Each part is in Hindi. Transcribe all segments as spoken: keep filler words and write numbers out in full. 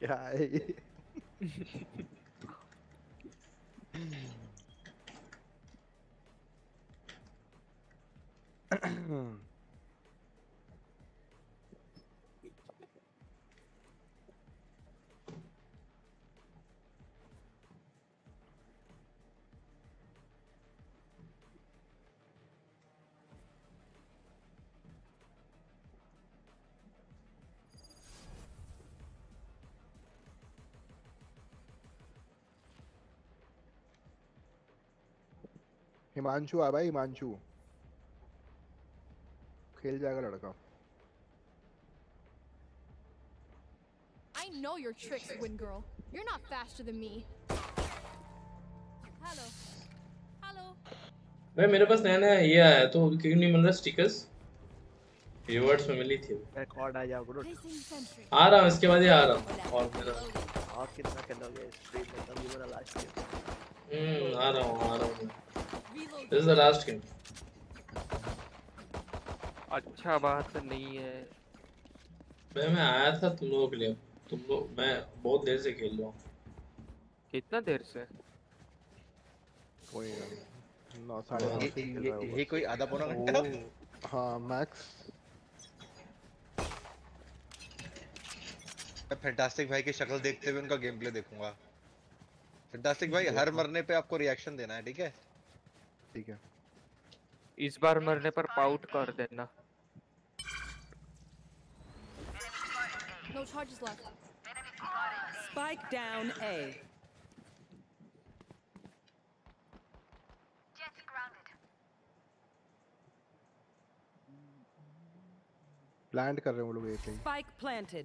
क्या है ये? हिमांशु आ भाई, हिमांशु खेल जाएगा लड़का। I know your tricks, Win Girl. You're not faster than me. Hello. Hello. भाई मेरे पास नया नया ये आया तो क्यों नहीं मिल रहा स्टिकर्स? रिवॉर्ड्स में मिली थी। रिकॉर्ड आ जाओ ग्रुट। आ रहा हूँ इसके बाद ही आ रहा हूँ। और मेरा आप कितना खेलोगे स्ट्रीम में? तब ये मेरा लास्ट गेम। हम्म आ रहा हूँ आ रहा हूँ। This is the last game. अच्छा बात नहीं है। भाई मैं आया था तुम लोगों के लिए। तुम लोग मैं बहुत देर से खेल रहा हूँ। कितना देर से? कोई नौ साढ़े नौ से खेल रहा होगा। ये कोई आधा पौना घंटा? हाँ मैक्स। मैं फैंटास्टिक भाई की शक्ल देखते हुए उनका गेम प्ले देखूंगा। फैंटास्टिक भाई हर मरने पे आपको रिएक्शन देना है, ठीक है? ठीक है। इस बार मरने पर पाउट कर देना। No charges left. Spike down A. Jets grounded. Plant कर रहे हैं वो लोग एक ही। Spike planted.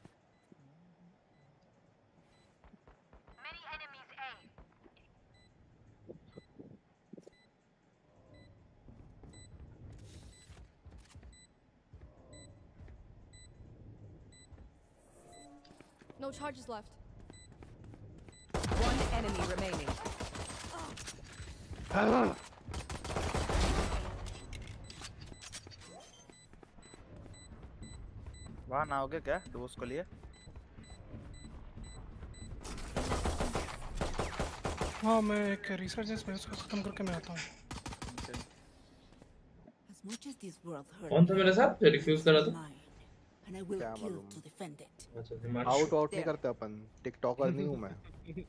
Many enemies A. No charges left. One enemy remaining. वहाँ ना होगे क्या डोज को लिए? हाँ मैं एक रिसर्च है उसको खत्म करके मैं आता हूँ। कौन था मेरे साथ जो रिफ्यूज कर रहा था? क्या मालूम। आउट आउट नहीं करते अपन, टिकटॉकर नहीं हूँ मैं।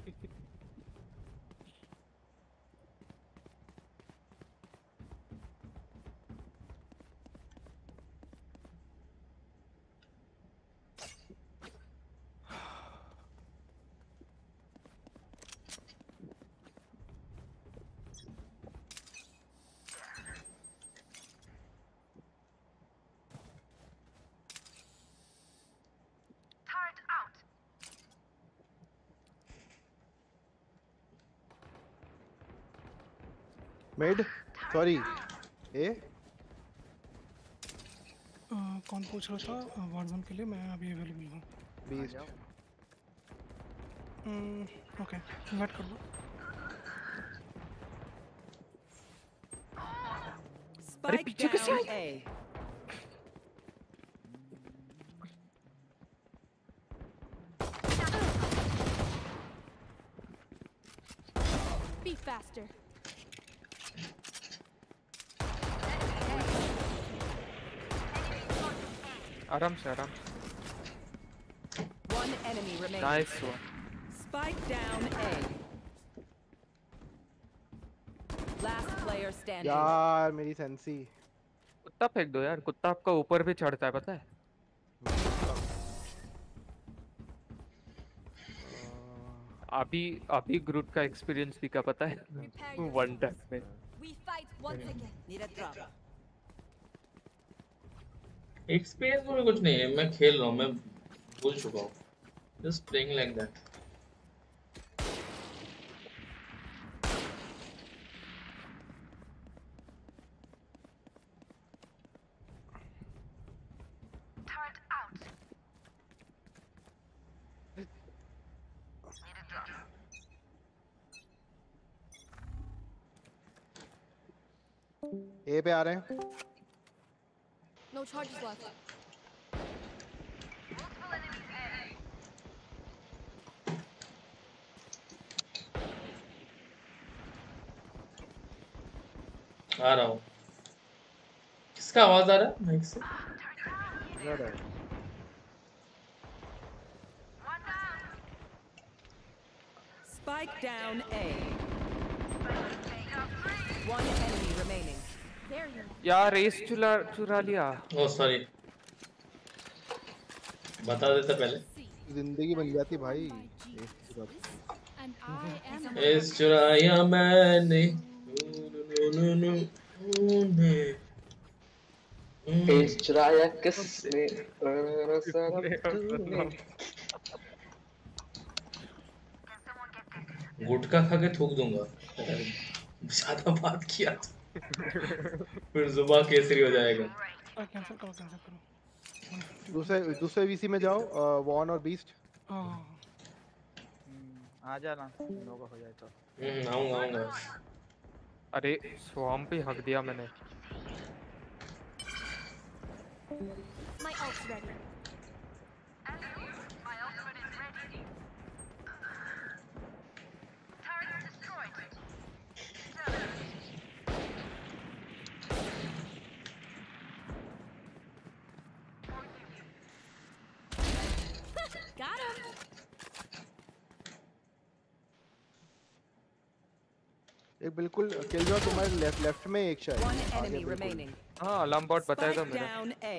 मिड सॉरी ए कौन पूछ रहा था वारजोन के लिए? मैं अभी अवेलेबल हूँ। बीस्ट ओके वेट कर लो। अरे पीछे कैसे आई? Be faster. आराम से आराम से। One enemy remaining. Nice one. Spike down A. Last player standing. यार मेरी सेंसी। कुत्ता फेंक दो यार, कुत्ता आपका ऊपर भी चढ़ता है पता है? अभी अभी ग्रूट का एक्सपीरियंस भी क्या पता है? वन टैप में। We fight once again. Need a drop. Experience में कुछ नहीं है, मैं खेल रहा हूँ, मैं भूल चुका हूँ। Just playing like that. Turret out. Need a drop. ए पे आ रहे हैं। No charges left. Multiple enemies A. आ रहा हूँ। किसका आवाज आ रहा है माइक से? इधर है। Spike down A. One enemy remaining. There you are. यार रेस चुरा चुरा लिया। ओह सॉरी, बता देता पहले। जिंदगी बन जाती भाई। And I am इस चुराया मैंने इस चुराया किसने गुटखा खा के थूक दूंगा, ज्यादा बात किया तो फिर जुबान केसरी हो जाएगा। कैंसिल करो कैंसिल करो। दूसरे दूसरे वीसी में जाओ, वॉन और बीस्ट। हाँ आ जाना लोग हो जाए तो। हम्म आऊंगा आऊंगा। अरे स्वॉर्म पे हक दिया मैंने। my ult's ready. My ultimate is ready. Target destroyed. Got him. एक बिल्कुल किल जो तुम्हारे लेफ्ट लेफ्ट में एक शायद। One enemy remaining. हाँ अलार्म बॉट बताएगा Spike मेरा। down A.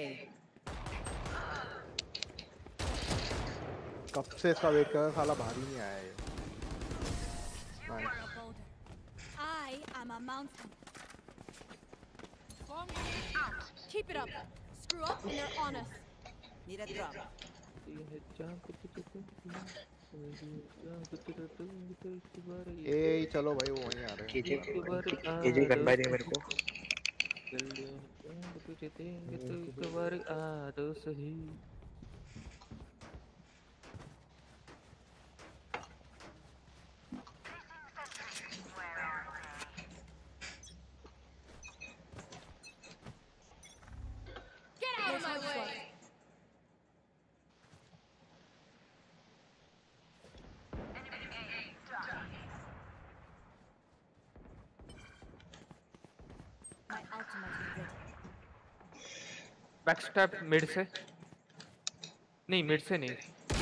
कब से इसका वेट कर रहा, साला बाहर ही नहीं आया ये। You are a boulder. I am a mountain. Keep it up. Screw up and they're on us. Need a drop. ए चलो भाई वो वहीं आ रहे हैं। कीजिए कीजिए गन बाय दे मेरे को। Get out of my way. My ultimate is ready. Back step mid से नहीं, मिड से नहीं।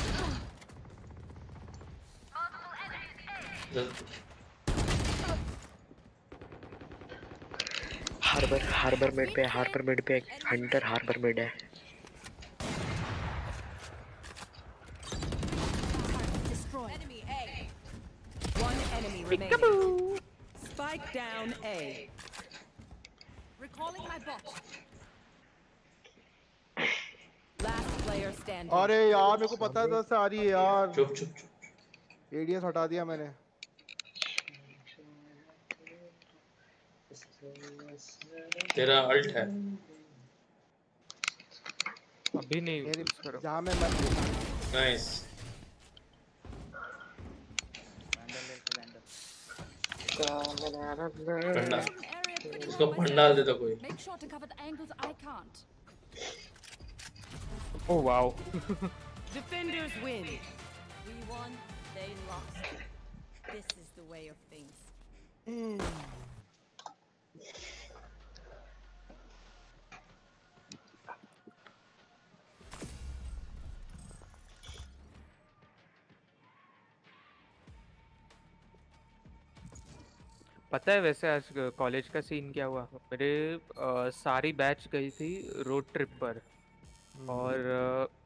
हार्बर हार्बर मिड पे हार्बर मिड पे हंटर हार्बर मिड है। Destroy. Enemy A. One enemy remaining. Spike down A. Recalling my bot. Last player standing. अरे यार मेरे को पता था से आ रही है यार। चुप चुप चुप। एडीएस हटा दिया मैंने। तेरा अल्ट है। अभी नहीं मेरी यूज करो। जहाँ मैं मर नाइस। पंडा इसको पंडाल दे दो कोई। Make sure to cover the angles I can't. Oh wow. Defenders win. We won, they lost. This is the way of things. पता है वैसे आज कॉलेज का सीन क्या हुआ? मेरे आ, सारी बैच गई थी रोड ट्रिप पर और